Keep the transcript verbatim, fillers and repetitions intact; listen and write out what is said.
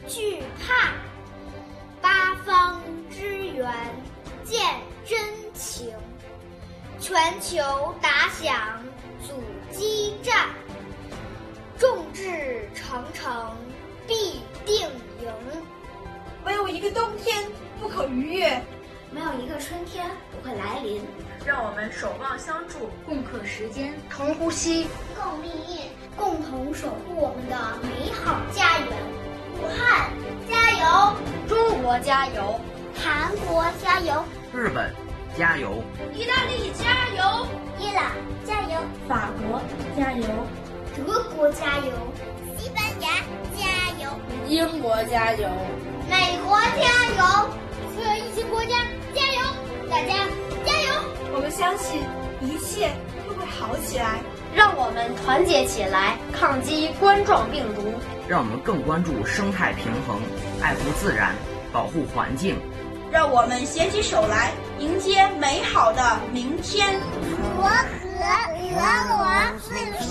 惧怕。八方支援见真情，全球打响阻击战。众志成城必定赢。 没有一个冬天不可逾越， 没有一个春天不会来临。 让我们守望相助， 共克时间， 同呼吸， 共命运，共同守护我们的美好家园。武汉加油！ 中国加油！ 韩国加油！ 日本加油！ 意大利加油！伊朗加油！ 法国加油！ 德国加油！西班牙加油！ 英国加油！ 美国加油！所有一些国家加油！大家加油！ 我们相信一切都会好起来。 让我们团结起来，抗击冠状病毒。 让我们更关注生态平衡，爱护自然，保护环境。 让我们携起手来，迎接美好的明天。 我和和我最